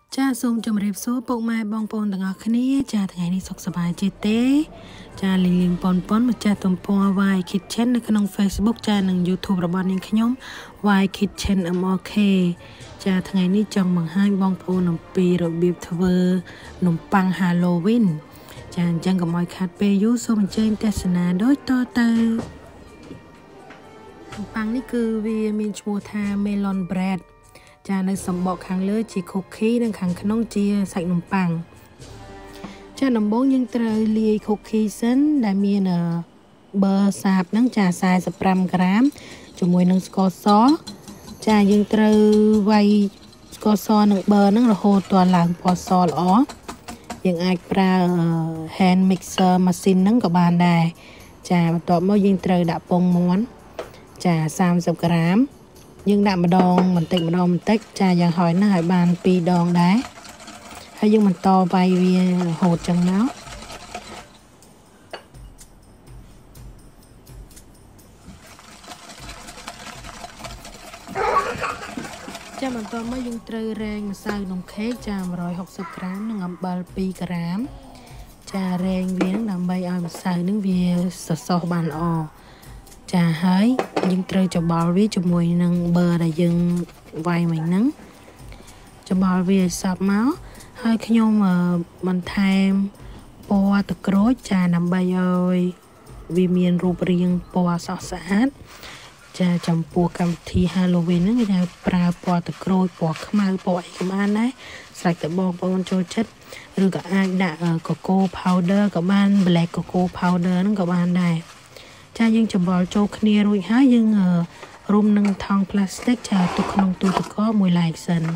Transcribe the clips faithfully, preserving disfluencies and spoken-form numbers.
ចាសូមជម្រាបសួរពុកម៉ែបងប្អូនទាំងអស់គ្នាចាថ្ងៃនេះសុខសប្បាយជាទេចាលីងលីងប៉ុនប៉ុនម្ចាស់ទំព័រ Why Kitchen នៅក្នុង Facebook ចានិង YouTube របស់នាងខ្ញុំ Why Kitchen เอ็ม โอ เค ចាថ្ងៃនេះចង់បង្ហាញបងប្អូនអំពីរបៀបធ្វើនំប៉័ង Halloween ចាអញ្ចឹងកុំឲ្យខាតពេលយូរសូមអញ្ជើញទស្សនាដូចតទៅនំប៉័ងនេះគឺវាមានឈ្មោះថា Melon Breadចានៅសម្បកខាងលើជា cookie និងខាងក្នុងជាសាច់នំប៉័ងចាដំបូងយើងត្រូវលាយ cookie សិនដែលមានប៊ឺសាបហ្នឹងចាสี่สิบห้าក្រាមជាមួយនឹងស្ករសចាយើងត្រូវវាយស្ករសនិងប៊ឺហ្នឹងរហូតទាល់ឡើងពណ៌សល្អយើងអាចប្រើ hand mixer machine ហ្នឹងក៏បានដែរចាបន្ទាប់មកយើងត្រូវដាក់ពងមាន់ចាสามสิบក្រាមយើងដាក់ម្ដងបន្តិចម្ដងបន្តិចចាយ៉ាងហោចណាស់ឲ្យបានពីរដងដែរហើយយើងបន្តវាយវារហូតចឹងមកចាបន្តមកយើងត្រូវរែងម្សៅនំខេកចាmột trăm sáu mươiក្រាមនិងអំបិលពីរក្រាមចារែងវានឹងដើម្បីឲ្យម្សៅនឹងវាសសោះបានល្អចាហើយយើងត្រូវច្បល់វាជាមួយនឹងប៊ឺដែលយើងវាយមិញហ្នឹងច្បល់វាឲ្យសព្វមកហើយខ្ញុំបន្ថែមពណ៌ទឹកក្រូចចាដើម្បីឲ្យវាមានរូបរាងពណ៌ស្រស់ស្អាតចាចំពោះកម្មវិធី Halloween ហ្នឹងគេថាប្រើពណ៌ទឹកក្រូចពណ៌ខ្មៅពណ៌អីក៏បានដែរស្រេចតែបងប្អូនចូលចិត្តឬក៏អាចដាក់ cocoa powder ក៏បាន black cocoa powder ហ្នឹងក៏បានដែរចាយើងច្បល់ចូលគ្នារួចហើយយើងរុំនឹងថង់ផ្លាស្ទិកចាទុកក្នុងទូទឹកកកមួយឡែកសិន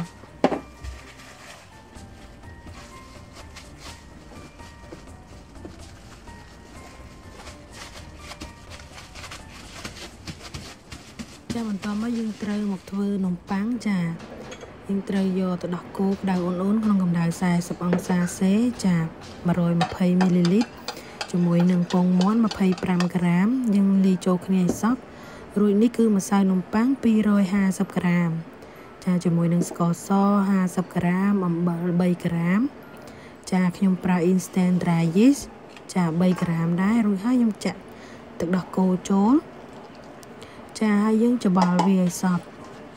ចាបន្តមកយើងត្រូវមកធ្វើនំប៉័ងចាយើងត្រូវយកទៅដោះគោក្តៅអ៊ុនៗក្នុងកម្ដៅสี่สิบអង្សាសេចាmột trăm hai mươiមីលីលីត្រជាមួយនឹងពងមាន់ยี่สิบห้าក្រាមយើងលាយចូលគ្នាឲ្យសព្វរួចនេះគឺម្សៅនំប៉័ងtwo hundred fiftyក្រាមចាជាមួយនឹងស្ករសfiftyក្រាមអំបិលthreeក្រាមចាខ្ញុំប្រើ instant dry yeast ចាthreeក្រាមដែររួចហើយខ្ញុំចាក់ទឹកដោះគោចូលចាហើយយើងច្បល់វាឲ្យសព្វ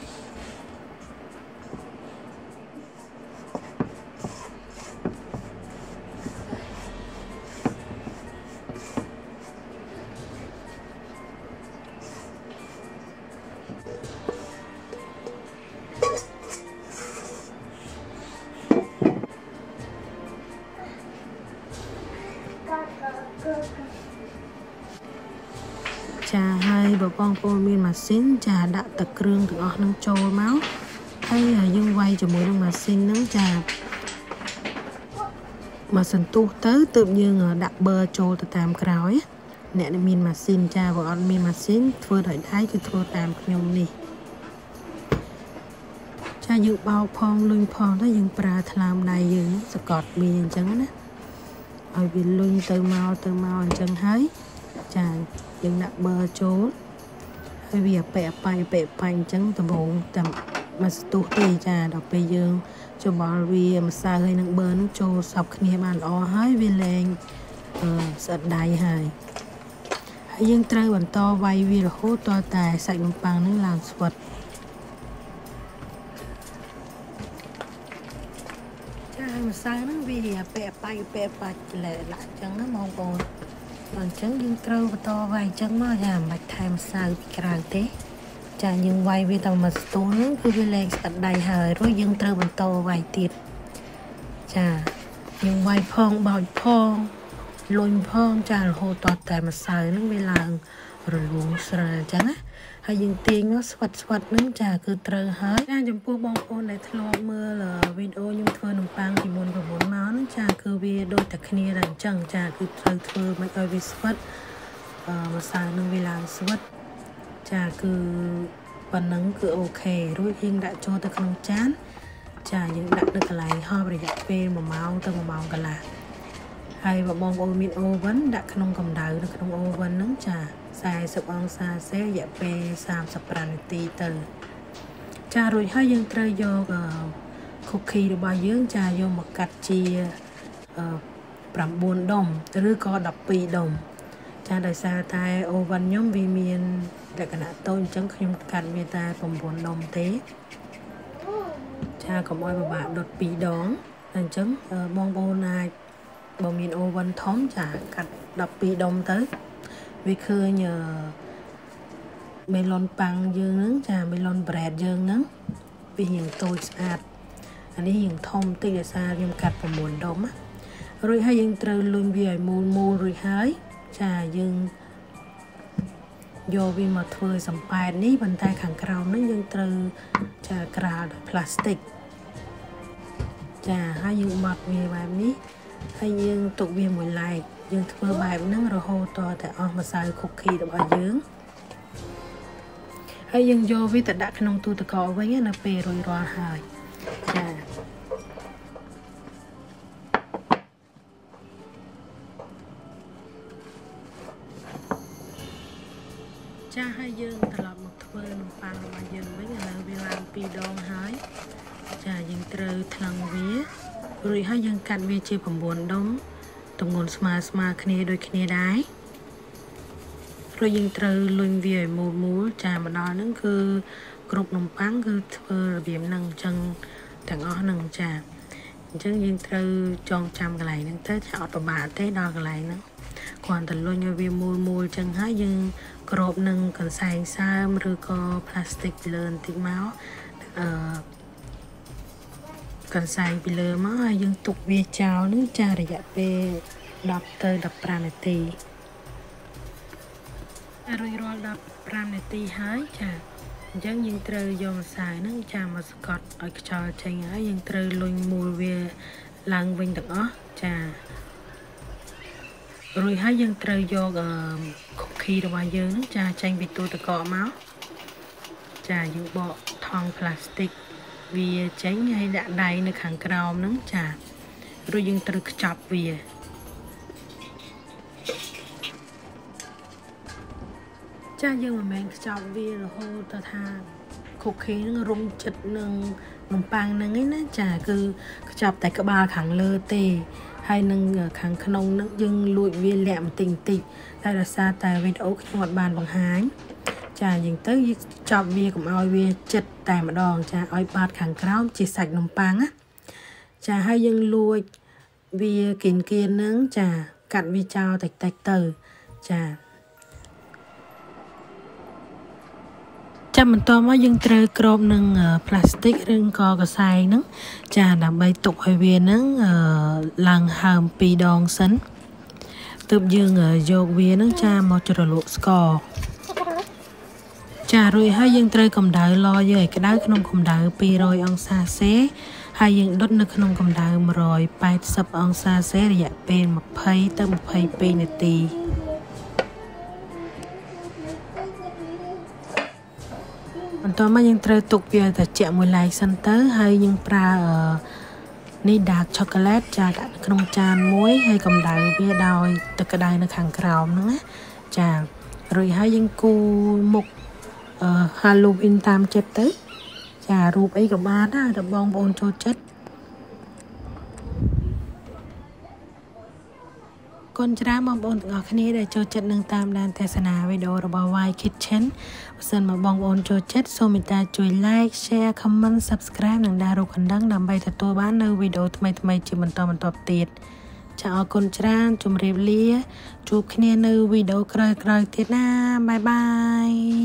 ចាហើយបើបងប្អូនមានម៉ាស៊ីនចាដាក់ទឹកគ្រឿងទាំងអស់នឹងចូលមកហើយយើងវាយជាមួយនឹងម៉ាស៊ីនហ្នឹងចាមកសន្ទុះទៅទើបយើងដាក់ប៊ឺចូលទៅតាមក្រោយអ្នកដែលមានម៉ាស៊ីនចាបើអត់មានម៉ាស៊ីនធ្វើដោយដៃគឺធ្វើតាមខ្ញុំនេះចាយើងបោកផងលុញផងទៅយើងប្រើថ្លើមដៃយើងសកត់វាអញ្ចឹងណាឲ្យវាលុញទៅមកទៅមកអញ្ចឹងហើយចាយើងដាក់ប៊ឺចូលហើយវាប៉ែប៉ៃប៉ែប៉ៃអញ្ចឹងដំបូងតែមកស្ទុះទេចាដល់ពេលយើងច្បល់វាម្សៅហើយនឹងប៊ឺនឹងចូលសព្វគ្នាបានល្អហើយវាលែងអឺស្អិតដៃហើយហើយយើងត្រូវបន្តវាយវារហូតដល់តែសាច់នំប៉័ងនឹងឡើងស្វិតចាម្សៅហ្នឹងវាប៉ែប៉ៃប៉ែប៉ាច់លែឡាក់អញ្ចឹងណាបងប្អូនអញ្ចឹងយើងត្រូវបន្តវាយអញ្ចឹងមកចាមិនបាច់ថែមម្សៅពីក្រៅទេចាយើងវាយវាតែមួយស្ទូនហ្នឹងគឺវាលែងស្អិតដៃហើយរួចយើងត្រូវបន្តវាយទៀតចាយើងវាយផងបោចផងលុញផងចារហូតដល់តែម្សៅហ្នឹងវាឡើងរលោងស្រាលអញ្ចឹងណាហើយយើងទាញមកស្វិតស្វិតហ្នឹងចាគឺត្រូវហើយចាចំពោះបងប្អូនដែលធ្លាប់មើលវីដេអូខ្ញុំធ្វើនំប៉័ងពីមុនពីមុនមកហ្នឹងចាគឺវាដូចតែគ្នាតែអញ្ចឹងចាគឺត្រូវធ្វើមិនឲ្យវាស្វិតអឺម្សៅនឹងវាឡើងស្វិតចាគឺប៉ុណ្ណឹងគឺអូខេរួចយើងដាក់ចូលទៅក្នុងចានចាយើងដាក់នៅកន្លែងហោបរយៈពេលoneម៉ោងទៅoneម៉ោងកន្លះហើយបើបងប្អូនមាន oven ដាក់ក្នុងកម្ដៅនៅក្នុង oven ហ្នឹងចាสี่สิบអង្សាសេរយៈពេលthirty-fiveនាទីទៅចារួចហើយយើងត្រូវយកคุกกี้របស់យើងចាយកមកកាត់ជាអឺ9ដុំឬក៏12ដុំចាដោយសារតែអូវ៉ាន់ខ្ញុំវាមានលក្ខណៈតូចអញ្ចឹងខ្ញុំកាត់វាតែ9ដុំទេចាកុំឲ្យពិបាកដុតពីរដងអញ្ចឹងបងប្អូនអាចបើមានអូវ៉ាន់ធំចាកាត់12ដុំទៅវាឃើញមេឡុនប៉ាំងយើងហ្នឹងចាមេឡុនប្រេតយើងហ្នឹងវារៀងតូចស្អាតអានេះរៀងធំតិចដោយសារខ្ញុំកាត់9ដុំណារួចហើយយើងត្រូវលុញវាឲ្យមូលមូលរួចហើយចាយើងយកវាមកធ្វើសំប៉ែតនេះប៉ុន្តែខាងក្រោមនេះយើងត្រូវចាក្រាលដោយផ្លាស្ទិកចាហើយយើងបត់វាបែបនេះហើយយើងទុកវាមួយឡែកយើងធ្វើបែបហ្នឹងរហូតតតែអស់ម្សៅគុកគីរបស់យើងហើយយើងយកវាទៅដាក់ក្នុងទូទឹកកកវិញនៅពេលរួចរាល់ហើយចាចាហើយយើងត្រឡប់មកធ្វើនំប៉័ងរបស់យើងវិញឥឡូវវាឡើងពីរដងហើយចាយើងត្រូវថ្លឹងវារួចហើយយើងកាត់វាជា9ដុំទម្ងន់ស្មើស្មើគ្នាដូចគ្នាដែររួចយើងត្រូវលុញវាឲ្យមូលមូលចាមកដល់ហ្នឹងគឺគ្រប់នំប៉័ងគឺធ្វើរបៀបហ្នឹងអញ្ចឹងទាំងអស់ហ្នឹងចាអញ្ចឹងយើងត្រូវចងចាំកន្លែងហ្នឹងទៅចាអត់ពិបាកទេដល់កន្លែងហ្នឹងគ្រាន់តែលុញឲ្យវាមូលមូលអញ្ចឹងហើយយើងគ្របនឹងកន្សែងសើមឬក៏ផ្លាស្ទិកពីលើបន្តិចមកអឺកន្សែងពីលើមកហើយយើងទុកវាចោលនឹងចារយៈពេល10ទៅ15នាទីរួចរាល់15នាទីហើយចាអញ្ចឹងយើងត្រូវយកម្សៅហ្នឹងចាមកស្កត់ឲ្យខ្យល់ចេញហើយយើងត្រូវលុញមូលវាឡើងវិញទាំងអស់ចារួចហើយយើងត្រូវយកគុកគីរបស់យើងហ្នឹងចាចេញពីទូទឹកកកមកចាយើងបកថង់ផ្លាស្ទិកវាចេញហើយដាក់ដៃនៅខាងក្រោមហ្នឹងចារួចយើងត្រូវខ្ចប់វាចាយើងមិនមែនខ្ចប់វារហូតទៅថាគុកគីហ្នឹងរុំចិត្តនឹងនំប៉័ងហ្នឹងឯណាចាគឺខ្ចប់តែក្បាលខាងលើទេហើយនឹងខាងក្នុងហ្នឹងយើងលួចវាលាក់បន្តិចបន្តិចតែដោយសារតែវីដេអូខ្ញុំអត់បានបង្ហាញចាអញ្ចឹងទៅយើងចប់វាកុំឲ្យវាចិត្តតែម្ដងចាឲ្យបាតខាងក្រោមជាសាច់នំប៉័ងណាចាហើយយើងលួចវាគៀនគៀនហ្នឹងចាកាត់វាចោលតិចតិចទៅចាចាំបន្តមកយើងត្រូវគ្របនឹងផ្លាស្ទិកឬក៏កសែងហ្នឹងចាដើម្បីទុកឲ្យវាហ្នឹងឡើងហើមពីរដងសិនទើបយើងយកវាហ្នឹងចាមកជ្រលក់ស្ករចារួចហើយយើងត្រូវកម្ដៅឡយើងឲ្យក្ដៅក្នុងកម្ដៅ200អង្សាសេហើយយើងដុតនៅក្នុងកម្ដៅ180អង្សាសេរយៈពេល20ទៅ22នាទីបន្តមកយើងត្រូវទុកវាត្រជាក់មួយឡែកសិនទៅហើយយើងប្រើនេះ dark chocolate ចាដាក់នៅក្នុងចានមួយហើយកម្ដៅវាដោយទឹកក្ដៅនៅខាងក្រោមហ្នឹងណាចារួចហើយយើងគូរមុខអឺ Halloween តាមចិត្តទៅចារូបអីក៏បានដែរតែបងប្អូនចូលចិត្តគុណច្រើនបងប្អូនទាំងអស់គ្នាដែលចូលចិត្តនឹងតាមដានទស្សនាវីដេអូរបស់ Why Kitchen បើសិនមកបងប្អូនចូលចិត្តសូមមេត្តាជួយ like share comment subscribe និងដាក់រូបកណ្ដឹងដើម្បីទទួលបាននៅវីដេអូថ្មីៗជាបន្តបន្ទាប់ទៀតចាអរគុណច្រើនជម្រាបលាជួបគ្នានៅវីដេអូក្រោយៗទៀតណាបាយបាយ